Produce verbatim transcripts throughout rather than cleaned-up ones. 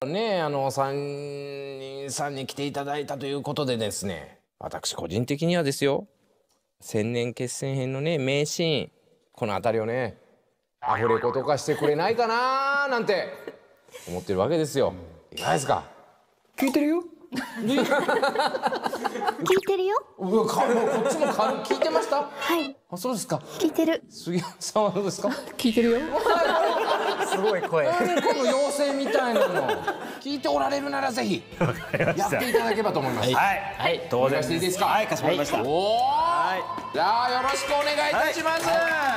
ね、あのさんにんさんに来ていただいたということでですね、私個人的にはですよ、千年決戦編のね名シーン、この辺りをねアフレコとかしてくれないかななんて思ってるわけですよ。いかがですか？ 聞いてるよ。 聞いてるよ。 うわ、かもうこっちも軽く聞いてました。 はい。 あ、そうですか。 聞いてる。 杉山さんはどうですか？ 聞いてるよ。すごい声。 何この妖精みたいなの。聞いておられるならぜひやっていただければと思います。 はい、はい、当然していいですか？ はい、かしこまりました。 おお。じゃあよろしくお願いいたします。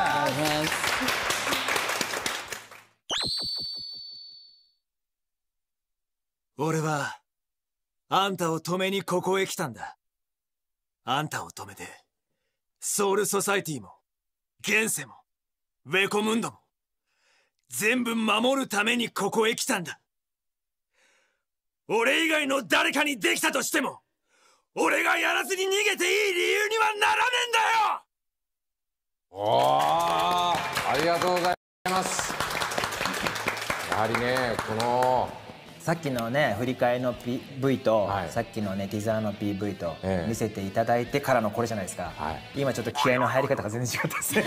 俺はあんたを止めにここへ来たんだ。あんたを止めてソウルソサイティも現世もウェコムンドも全部守るためにここへ来たんだ。俺以外の誰かにできたとしても俺がやらずに逃げていい理由にはならねえんだよ。 おー、ありがとうございます。やはりね、このさっきのね振り返りの ピーブイ と、 はい、 さっきのねティザーの ピーブイ とええ、 見せていただいてからのこれじゃないですか、はい、今ちょっと気合の入り方が全然違ったですね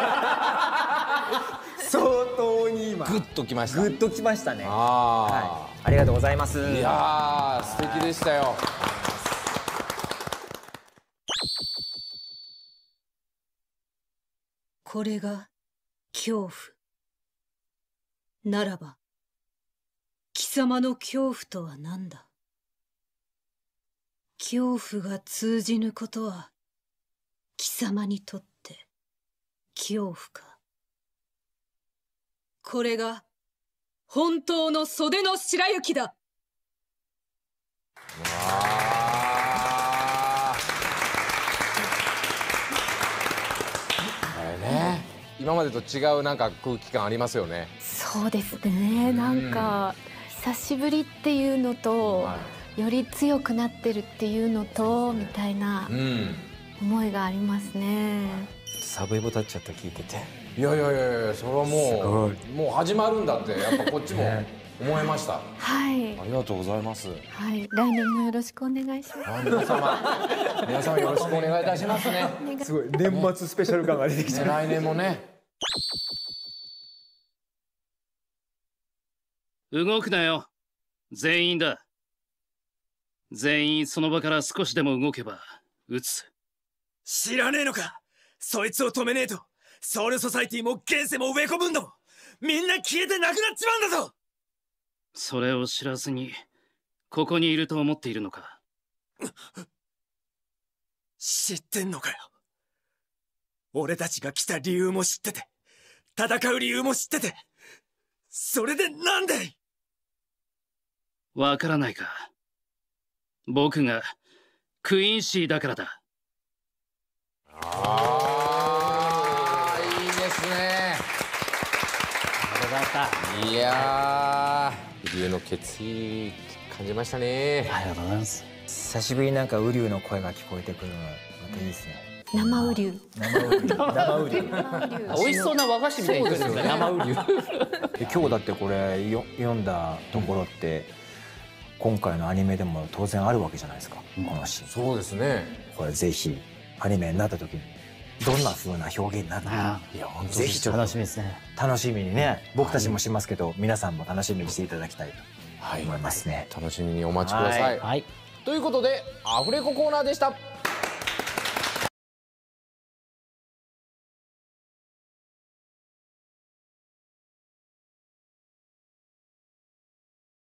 相当に今グッときました。 グッときましたね。 あ、 はい、ありがとうございます。 いやー、素敵でしたよ。 これが恐怖ならば、貴様の恐怖とは何だ？恐怖が通じぬことは貴様にとって恐怖か？これが本当の袖の白雪だ。 ね、今までと違うなんか空気感ありますよね。 そうですね。なんか久しぶりっていうのと、はい、より強くなってるっていうのと、みたいな思いがありますね。 サブイボタッチャと聞いてて、 いやいやいやいや、それはもうもう始まるんだってやっぱこっちも思いました。 はい。 ありがとうございます。 はい、来年もよろしくお願いします。 皆様、皆様よろしくお願いいたしますね。 すごい年末スペシャル感が出てきて、 来年もね。 動くなよ。全員だ。全員その場から少しでも動けば撃つ。 知らねえのか。そいつを止めねえとソウルソサイティも現世もウェコムンドもみんな消えてなくなっちまうんだぞ。 それを知らずにここにいると思っているのか？ 知ってんのかよ。俺たちが来た理由も知ってて戦う理由も知ってて、それでなんで？ わからないか。僕がクイーンシーだからだ。 ああ、いいですね。いやー、ウリュウの決意感じましたね。 ありがとうございます。久しぶりになんかウリュウの声が聞こえてくるのまたいいですね。 生ウリュウ。 生ウリュウ。生ウリュウ。 美味しそうな和菓子みたいに言ってるんですね。生ウリュウ。 今日だってこれよ読んだところって、今回のアニメでも当然あるわけじゃないですか。このシーン。 そうですね。 これぜひアニメになった時にどんな風な表現になるのか、いや本当ぜひちょっと楽しみですね。楽しみにね、僕たちもしますけど、皆さんも楽しみにしていただきたいと思いますね。 楽しみにお待ちください。はい。ということでアフレココーナーでした。